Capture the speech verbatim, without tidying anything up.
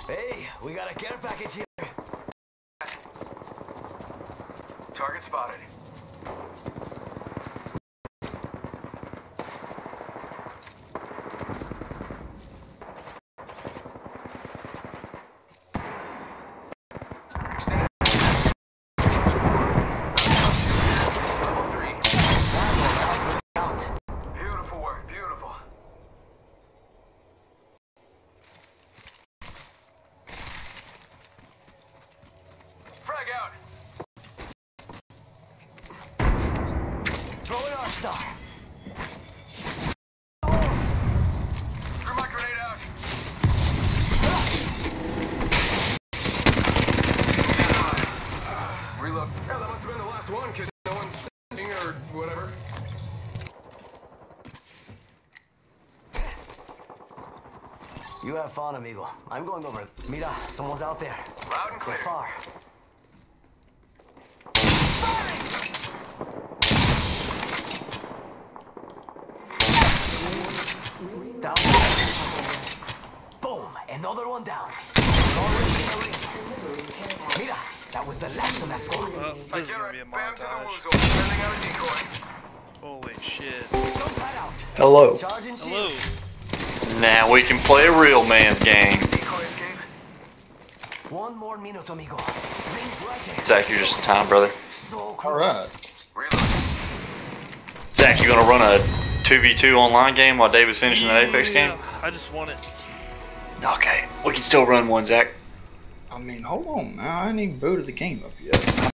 Hey, we got a care package here. Target spotted. Extended. Level three. Beautiful work, beautiful. Frag out. Throw an R-Star. Threw my grenade out. Reload. Yeah, that must have been the last one, cause no one's standing or whatever. You have fun, amigo. I'm going over. Mira, someone's out there. Loud and clear. They're far. Down. Boom! Another one down. Already in the ring. Mira, that was the last of that squad. Well, this is gonna be a Bam to the montage. woozle. Sending out a decoy. Holy shit. Don't pad out. Hello. Charge and Hello. shield. Now we can play a real man's game. Decoy escape. One more minute, amigo. Rings right there. Zach, you're just in time, brother. So close. Alright. Reload. Zach, you gonna run a two v two online game while David's finishing that Apex game? Yeah, I just want it. Okay, we can still run one, Zach. I mean, hold on now. I ain't even booted the game up yet.